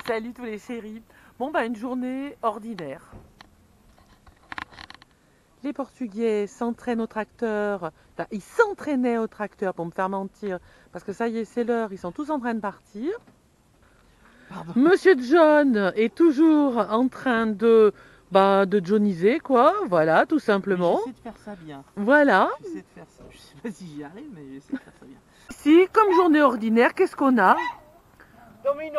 Salut tous les chéris. Bon bah une journée ordinaire. Les Portugais s'entraînent au tracteur. Enfin, ils s'entraînaient au tracteur pour me faire mentir. Parce que ça y est, c'est l'heure, ils sont tous en train de partir. Pardon. Monsieur John est toujours en train de johniser, quoi. Voilà, tout simplement. J'essaie de faire ça bien. Voilà. J'essaie de faire ça. Je sais pas si j'y arrive, mais j'essaie de faire ça bien. Ici, comme journée ordinaire, qu'est-ce qu'on a? Domino.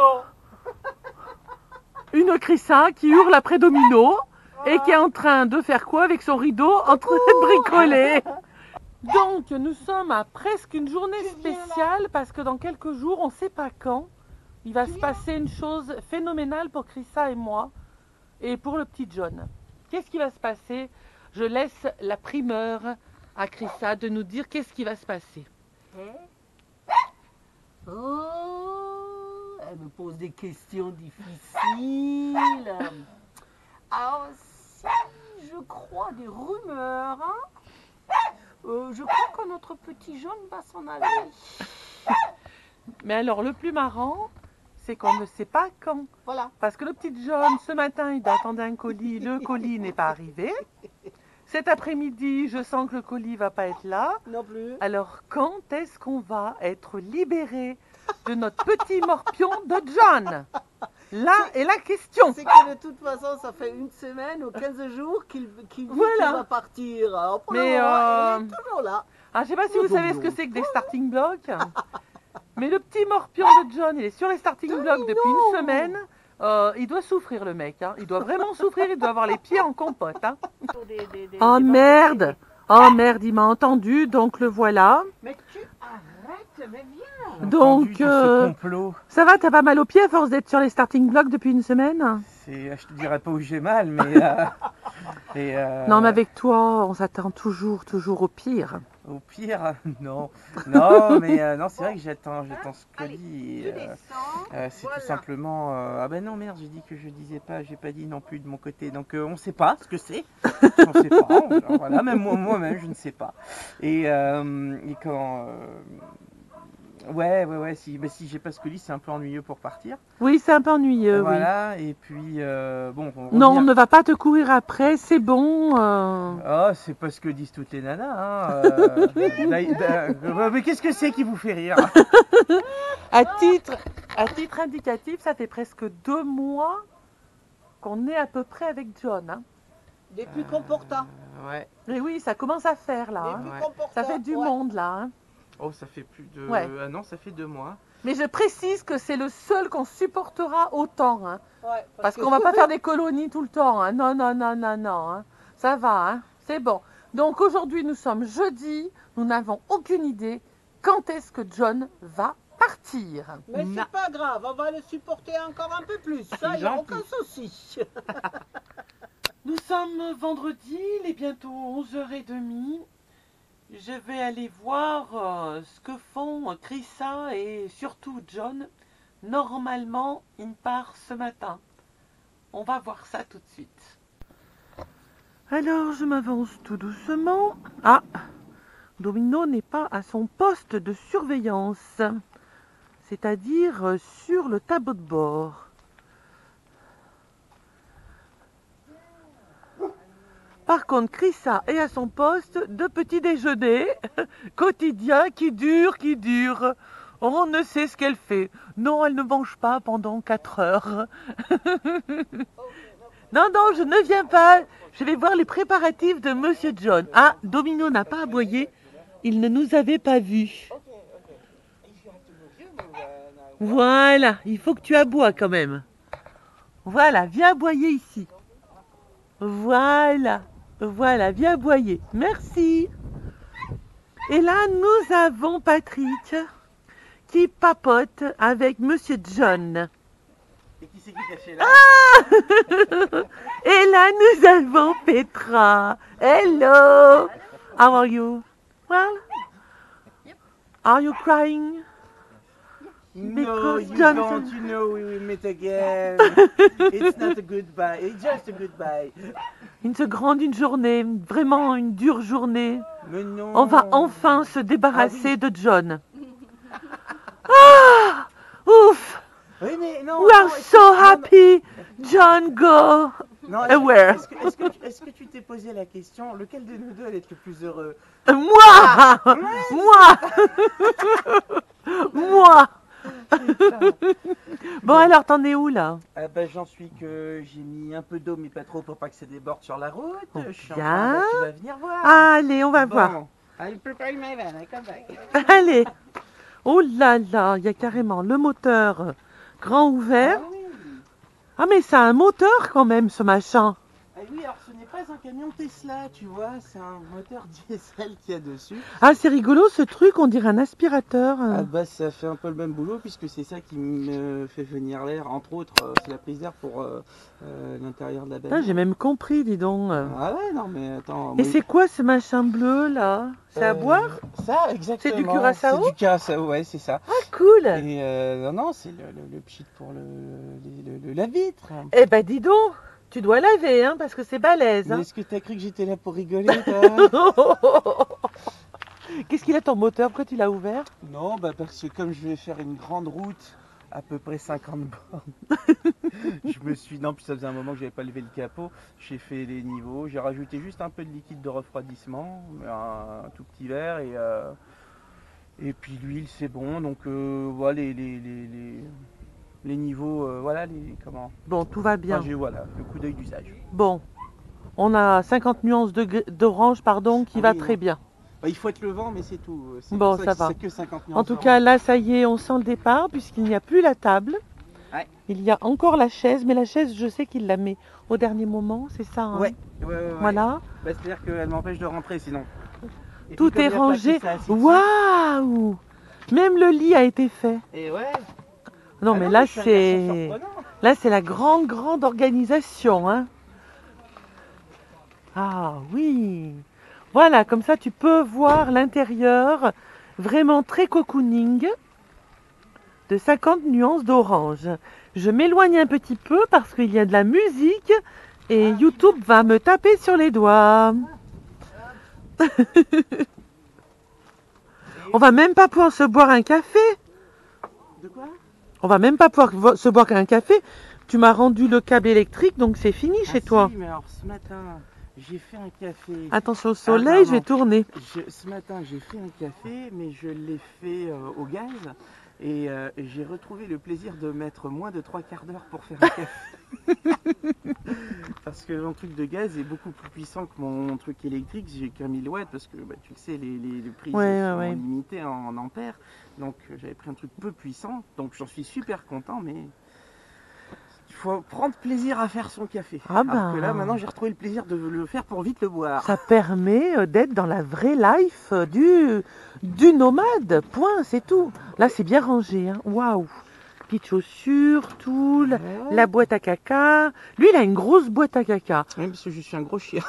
Une Crissa qui hurle après Domino et qui est en train de faire quoi avec son rideau en train de bricoler. Donc nous sommes à presque une journée spéciale parce que dans quelques jours, on ne sait pas quand, il va se passer une chose phénoménale pour Crissa et moi et pour le petit John. Qu'est-ce qui va se passer? Je laisse la primeur à Crissa de nous dire qu'est-ce qui va se passer. Oh, elle me pose des questions difficiles. Alors, si je crois des rumeurs, je crois que notre petit John va s'en aller. Mais alors le plus marrant, c'est qu'on ne sait pas quand. Voilà. Parce que le petit John, ce matin, il attendait un colis, le colis n'est pas arrivé. Cet après-midi, je sens que le colis ne va pas être là. Non plus. Alors, quand est-ce qu'on va être libéré de notre petit morpion de John? Là est la question. C'est que de toute façon, ça fait une semaine ou 15 jours qu'il Voilà. va partir. Alors, pour Mais, le moment, il est toujours là. Ah, je ne sais pas si vous savez ce que c'est que des starting blocks. Mais le petit morpion de John, il est sur les starting blocks depuis une semaine. Il doit souffrir, le mec. Hein. Il doit vraiment souffrir. Il doit avoir les pieds en compote. Hein. Oh merde! Oh merde, il m'a entendu, donc le voilà. Mais tu arrêtes, mais viens. Donc, complot. ça va, t'as pas mal aux pieds à force d'être sur les starting blocks depuis une semaine? Je te dirais pas où j'ai mal, mais Non, mais avec toi, on s'attend toujours au pire. au pire, non, non, c'est vrai que j'attends ce colis. C'est tout simplement. Ah ben non, merde, j'ai dit que je disais pas, j'ai pas dit non plus de mon côté. Donc on sait pas ce que c'est. On sait pas. Genre, voilà, même moi-même, je ne sais pas. Et quand. Ouais, si j'ai pas ce colis, c'est un peu ennuyeux pour partir. Oui, c'est un peu ennuyeux, Voilà, et puis bon. Non, on ne va pas te courir après, c'est bon. Oh, c'est pas ce que disent toutes les nanas. Mais qu'est-ce que c'est qui vous fait rire? À titre indicatif, ça fait presque 2 mois qu'on est à peu près avec John. Hein. Depuis qu'on porte. Ouais. Et oui, ça commence à faire là. Hein. Depuis qu'on porte. Ça fait du monde là. Hein. Oh, ça fait plus de. Ouais. Ah non, ça fait 2 mois. Mais je précise que c'est le seul qu'on supportera autant. Hein. Ouais, Parce qu'on va pas faire des colonies tout le temps. Hein. Non. Hein. Ça va, hein. C'est bon. Donc aujourd'hui, nous sommes jeudi. Nous n'avons aucune idée quand est-ce que John va partir. Mais c'est pas grave, on va le supporter encore un peu plus. Ça, il n'y a aucun souci. Nous sommes vendredi, il est bientôt 11h30. Je vais aller voir ce que font Crissa et surtout John. Normalement, il part ce matin. On va voir ça tout de suite. Alors, je m'avance tout doucement. Ah, Domino n'est pas à son poste de surveillance, c'est-à-dire sur le tableau de bord. Par contre, Crissa est à son poste de petit déjeuner quotidien qui dure. On ne sait ce qu'elle fait. Non, elle ne mange pas pendant 4 heures. Non, je ne viens pas. Je vais voir les préparatifs de Monsieur John. Ah, Domino n'a pas aboyé. Il ne nous avait pas vus. Voilà, il faut que tu aboies quand même. Voilà, viens aboyer ici. Voilà, viens aboyer. Merci. Et là, nous avons Patrick qui papote avec Monsieur John. Et qui c'est qui est caché là? Et là, nous avons Petra. Hello. How are you? Well? Are you crying? No, Because you Johnson- don't. You know we will meet again. It's not a goodbye. It's just a goodbye. Une grande journée, vraiment une dure journée. Mais non. On va enfin se débarrasser de John. Ah, ouf. Oui, mais non. We are so happy. John, go. Non, Where? Est-ce que tu t'es posé la question, lequel de nous deux allait être le plus heureux? Moi. Moi. Moi. Bon alors, t'en es où là? Ah bah, j'en suis que j'ai mis un peu d'eau, mais pas trop pour pas que ça déborde sur la route. Oh, Je suis en bien. train, bah, tu vas venir voir. Allez, on va voir. Bon. I'll prepare my van, I come back. Allez. Oh là là, il y a carrément le moteur grand ouvert. Ah oui. Ah mais ça a un moteur quand même ce machin. Ah oui, alors ce n'est pas un camion Tesla, tu vois, c'est un moteur diesel qu'il y a dessus. Ah c'est rigolo ce truc, on dirait un aspirateur. Ah bah ça fait un peu le même boulot puisque c'est ça qui me fait venir l'air, entre autres, c'est la prise d'air pour l'intérieur de la Putain, bagnole. j'ai même compris, dis donc. Ah ouais, non mais attends. Et moi, c'est quoi ce machin bleu là? C'est à boire? Ça, exactement. C'est du curaçao? C'est du curaçao, ouais, c'est ça. Ah cool. Et non, c'est le pchit pour la vitre. Eh ben dis donc, tu dois laver hein, parce que c'est balèze. Mais Hein. est-ce que t'as cru que j'étais là pour rigoler, toi? Qu'est-ce qu'il a ton moteur? Pourquoi tu l'as ouvert? Non, bah parce que comme je vais faire une grande route, à peu près 50 bornes, je me suis... Non, puis ça faisait un moment que j'avais pas levé le capot, j'ai fait les niveaux, j'ai rajouté juste un peu de liquide de refroidissement, un tout petit verre, et puis l'huile c'est bon, donc voilà les niveaux, voilà comment... Bon, tout va bien. Enfin, j'ai voilà, le coup d'œil d'usage. Bon, on a 50 nuances d'orange, pardon, qui va oui, très non. bien. Bah, il faut être le vent, mais c'est tout. C'est Bon, pour ça que va. c'est que 50 En tout cas, là, ça y est, on sent le départ, puisqu'il n'y a plus la table. Ouais. Il y a encore la chaise, mais la chaise, je sais qu'il la met au dernier moment, c'est ça hein? Ouais. Voilà. Bah, c'est-à-dire qu'elle m'empêche de rentrer sinon. Et Tout puis, est comme il y a pas rangé. qui s'assied dessus- Waouh! Même le lit a été fait. Et ouais. Non, Ah mais non, là, je suis un garçon c'est... surprenant. Là, c'est la grande organisation. Hein. Ah oui. Voilà, comme ça, tu peux voir l'intérieur vraiment très cocooning de 50 nuances d'orange. Je m'éloigne un petit peu parce qu'il y a de la musique et YouTube va me taper sur les doigts. On va même pas pouvoir se boire un café. De quoi? On va même pas pouvoir se boire un café. Tu m'as rendu le câble électrique, donc c'est fini chez toi. Si, mais alors ce matin, j'ai fait un café. Attention au soleil, je vais tourner. Ce matin, j'ai fait un café, mais je l'ai fait au gaz. Et j'ai retrouvé le plaisir de mettre moins de 3/4 d'heure pour faire un café. Parce que mon truc de gaz est beaucoup plus puissant que mon truc électrique. J'ai qu'un 1000 watts parce que bah, tu le sais, les prises sont limitées en ampères. Donc j'avais pris un truc peu puissant. Donc j'en suis super content, mais il faut prendre plaisir à faire son café. Ah Alors que là, maintenant, j'ai retrouvé le plaisir de le faire pour vite le boire. Ça permet d'être dans la vraie life du nomade. Point, c'est tout. Là, c'est bien rangé. Hein. Waouh. Petites chaussures, tout. La boîte à caca. Lui, il a une grosse boîte à caca. Oui, parce que je suis un gros chien.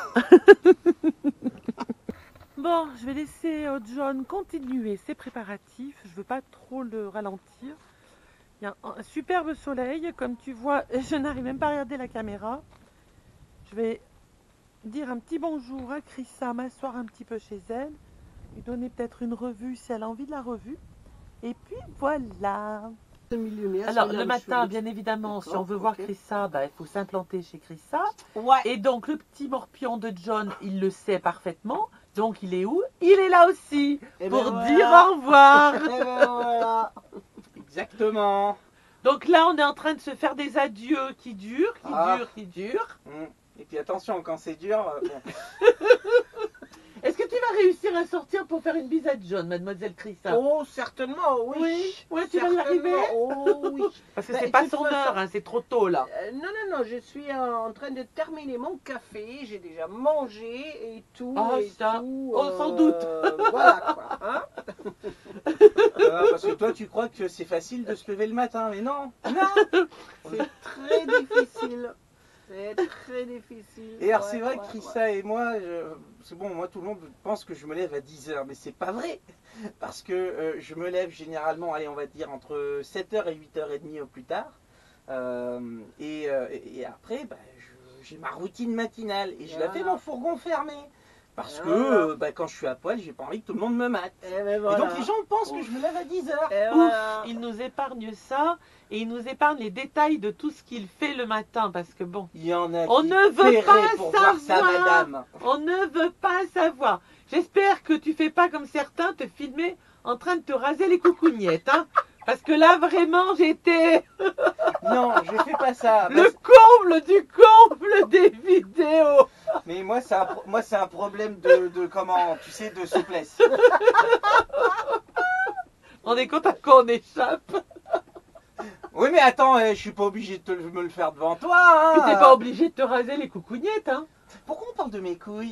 Bon, je vais laisser John continuer ses préparatifs. Je veux pas trop le ralentir. Il y a un superbe soleil. Comme tu vois, je n'arrive même pas à regarder la caméra. Je vais dire un petit bonjour à Chrissa, m'asseoir un petit peu chez elle. Lui donner peut-être une revue si elle a envie de la revue. Et puis voilà. Alors le matin, bien évidemment, si on veut voir Chrissa, bah, il faut s'implanter chez Chrissa. Ouais. Et donc le petit morpion de John, il le sait parfaitement. Donc il est où? Il est là aussi pour dire au revoir. Et ben voilà. Exactement. Donc là, on est en train de se faire des adieux qui durent, qui durent. Et puis attention, quand c'est dur, bon. Est-ce que tu vas réussir à sortir pour faire une bise à John, mademoiselle Chrissa? Oh, certainement, oui. Oui, ouais, tu vas y arriver. Oh oui. Parce que Bah, c'est pas de son toute façon, heure, hein, c'est trop tôt là. Non, je suis en train de terminer mon café. J'ai déjà mangé et tout. Ah, et ça. tout, Oh, sans doute. Voilà quoi. Hein. Parce que toi, tu crois que c'est facile de se lever le matin, mais non. Non, c'est très difficile. C'est très difficile. Et alors, c'est vrai ouais, que Chrissa et moi, c'est bon, moi, tout le monde pense que je me lève à 10h, mais c'est pas vrai. Parce que je me lève généralement, allez, on va dire entre 7h et 8h30 au plus tard. Et après, bah, j'ai ma routine matinale et je la fais mon fourgon fermé. Parce que bah, quand je suis à poil, j'ai pas envie que tout le monde me mate. Et donc les gens pensent que je me lève à 10 heures. Et Ouf, voilà. il nous épargne ça et il nous épargne les détails de tout ce qu'il fait le matin parce que bon, Il y en a on qui ne veut paieraient pas pour voir ça, savoir. madame. On ne veut pas savoir. J'espère que tu fais pas comme certains te filmer en train de te raser les coucougnettes, hein. Parce que là vraiment j'étais Non, je fais pas ça. le comble du comble des vidéos. Mais moi, c'est un problème de comment, tu sais, de souplesse. On est compte à quoi on échappe. Oui, mais attends, je suis pas obligé de me le faire devant toi. Puis Hein. t'es pas obligé de te raser les coucougnettes, hein. Pourquoi on parle de mes couilles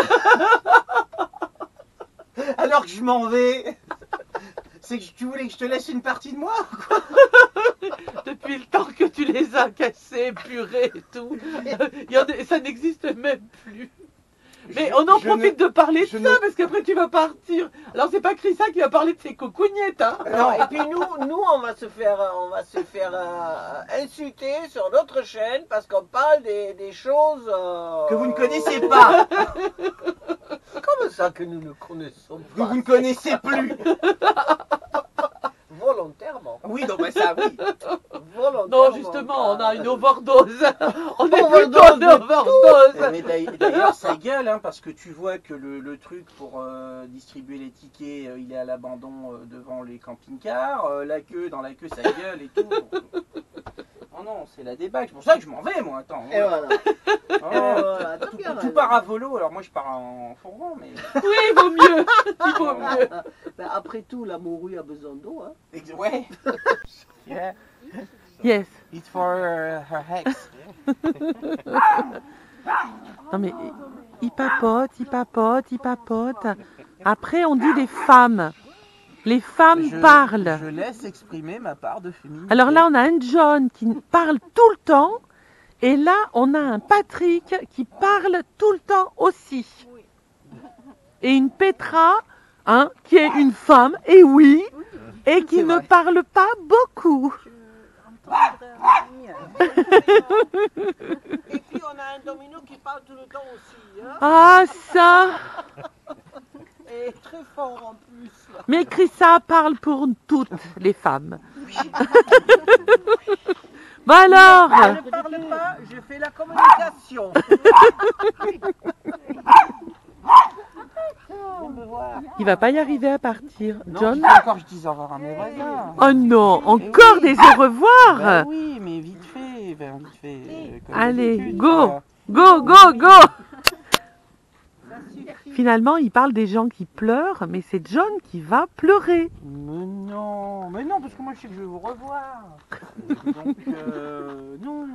alors que je m'en vais? C'est que tu voulais que je te laisse une partie de moi ou quoi? Depuis le temps que tu les as cassés, purés et tout, ça n'existe même plus. Mais on en profite de parler de ça parce qu'après tu vas partir. Alors c'est pas Chrissa qui va parler de ses coucougnettes, hein. Non, et puis nous on va se faire insulter sur notre chaîne parce qu'on parle des choses que vous ne connaissez pas, Comment ça que nous ne connaissons que pas vous ne connaissez plus. volontairement. Oui, donc bah, ça, oui. Volontairement. Non, justement, on a une overdose. On est Overdose plutôt en de overdose. Mais d'ailleurs, ça gueule, hein, parce que tu vois que le truc pour distribuer les tickets, il est à l'abandon devant les camping-cars. Dans la queue, ça gueule et tout. Oh non, c'est la débâcle. C'est pour ça que je m'en vais, moi. Attends. Et voilà. Oh, Et voilà. T'as bien tout raison. part à volo. Alors moi, je pars en fourgon, mais. Oui, il vaut mieux. Il vaut mieux. Ben, après tout, la morue a besoin d'eau. Hein. Ouais. Yeah. Yes. It's for her ex. Non mais il papote, il papote, il papote. Après on dit les femmes. Les femmes parlent. Je laisse exprimer ma part de féminité. Alors là on a un John qui parle tout le temps. Et là on a un Patrick qui parle tout le temps aussi. Et une Petra, hein, qui est une femme, et oui, et qui C'est ne vrai. parle pas beaucoup. Et puis on a un domino qui parle tout le temps aussi. Hein. Ah ça. Et très fort en plus. Mais Chrissa parle pour toutes les femmes. Bah alors, Je ne parle pas, je fais la communication. il va pas y arriver à partir. Non, John. encore je dis au revoir à mes voisins. Oh non, encore des au revoir. Bah oui, mais vite fait, comme Allez, d'habitude, go. quoi. Go, go, go. Finalement, il parle des gens qui pleurent, mais c'est John qui va pleurer. Mais non, parce que moi je sais que je vais vous revoir. Donc, non.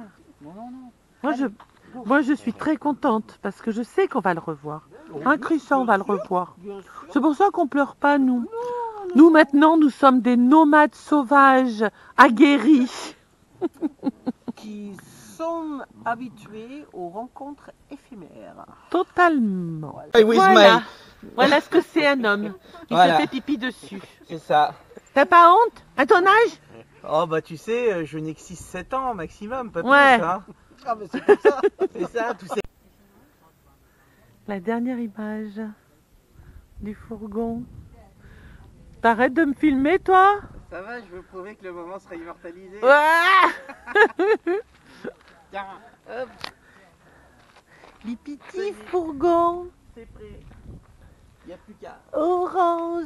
Moi, je suis très contente parce que je sais qu'on va le revoir. Hein, Chrissa, on va le revoir. C'est pour ça qu'on pleure pas, nous. Nous, maintenant, nous sommes des nomades sauvages, aguerris. Qui sont habitués aux rencontres éphémères. Totalement. Hey, with Voilà. Voilà ce que c'est un homme. Il Voilà. se fait pipi dessus. C'est ça. T'as pas honte? À ton âge? Oh bah tu sais, je n'ai que 6-7 ans maximum, pas Ouais. plus. Hein. Ah mais c'est pour ça. C'est ça, tout c'est. La dernière image du fourgon. T'arrêtes de me filmer, toi? Ça va, je veux prouver que le moment sera immortalisé. Ouais. Tiens, hop, Les petits fourgons c'est prêt. Il n'y a plus qu'à. orange.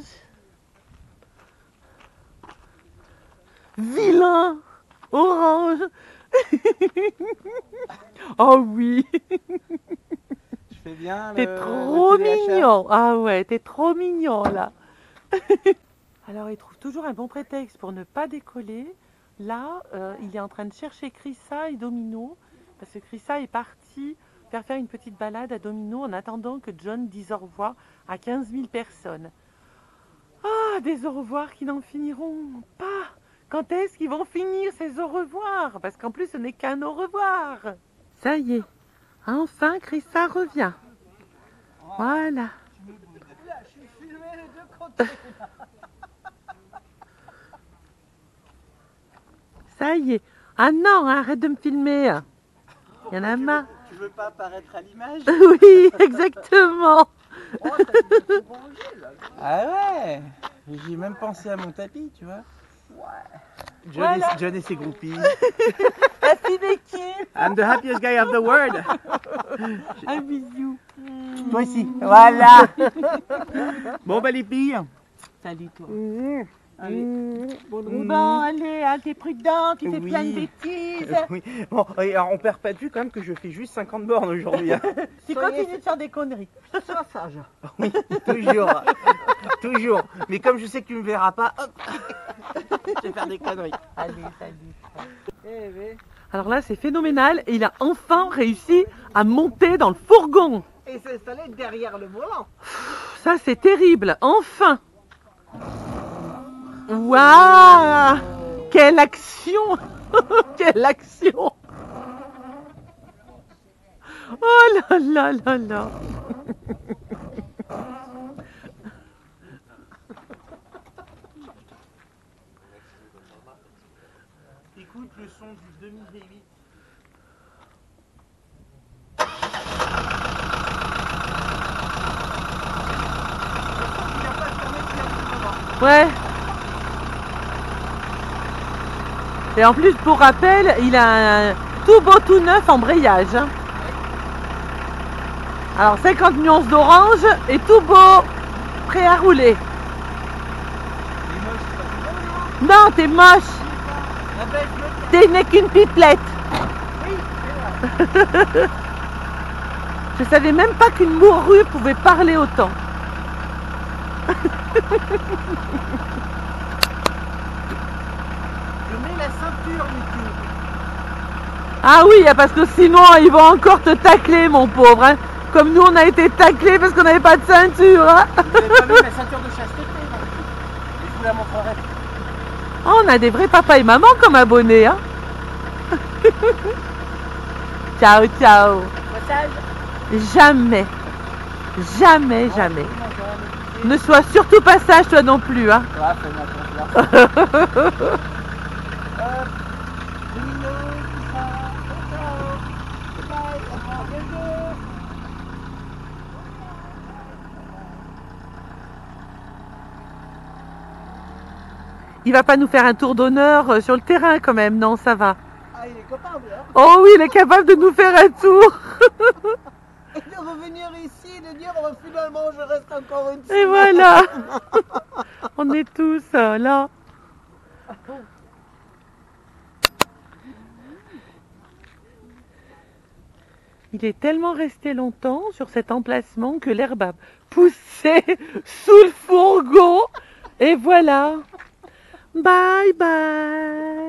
Vilain orange. Oh oui, Je fais bien le. t'es trop le téléachat. mignon. Ah ouais, t'es trop mignon là. Alors il trouve toujours un bon prétexte pour ne pas décoller. Là, il est en train de chercher Chrissa et Domino parce que Chrissa est partie faire une petite balade à Domino en attendant que John dise au revoir à 15 000 personnes. Ah, des au revoir qui n'en finiront pas. Quand est-ce qu'ils vont finir ces au revoir? Parce qu'en plus, ce n'est qu'un au revoir. Ça y est, enfin Chrissa revient. Voilà. Je suis filmé les deux côtés. Ça y est. Ah non, arrête de me filmer. Il y en a marre. Tu veux pas apparaître à l'image? Oui, exactement. Oh, t'as tout rangé, là. Ah ouais. J'ai même pensé à mon tapis, tu vois. Ouais. John et ses groupies. La fine équipe. I'm the happiest guy of the world. Un bisou. Toi aussi. Voilà. Bon bah les filles. Salut toi. Allez, bonne route. Bon, allez, hein, t'es prudent, tu fais Oui. plein de bêtises. Oui. Bon, et alors, on perd pas de vue quand même que je fais juste 50 bornes aujourd'hui. Hein. Tu continues de faire des conneries. Sois sage. Oui, toujours. Toujours. Mais comme je sais que tu me verras pas, hop, je vais faire des conneries. Allez, salut. Eh oui. Alors là, c'est phénoménal. Il a enfin réussi à monter dans le fourgon. Et s'installer derrière le volant. Ça, c'est terrible. Enfin. Waouh! Quelle action! Quelle action! Oh là là là là! Écoute le son du 2008. Ouais. Et en plus, pour rappel, il a un tout beau tout neuf embrayage. Hein. Alors 50 nuances d'orange et tout beau, prêt à rouler. Non, t'es moche. T'es n'est qu'une pipelette. Je savais même pas qu'une morue pouvait parler autant. Je mets la ceinture, Mickey. Ah oui, parce que sinon ils vont encore te tacler, mon pauvre. Hein. Comme nous, on a été taclés parce qu'on n'avait pas de ceinture. Hein. Vous n'avez pas vu la ceinture de chasteté, non? Je vous la montrerai. Oh, on a des vrais papas et mamans comme abonnés. Hein. Ciao, ciao. Passage. Jamais, jamais, jamais. Ne sois surtout pas sage, toi non plus. Hein. Ouais, fais-moi confiance. Il va pas nous faire un tour d'honneur sur le terrain quand même, non, ça va. Ah, il est capable, hein. Oh oui, il est capable de nous faire un tour. Et de revenir ici et de dire oh, finalement je reste encore une Et semaine. voilà. On est tous là. Il est tellement resté longtemps sur cet emplacement que l'herbe a poussé sous le fourgon. Et voilà. Bye bye.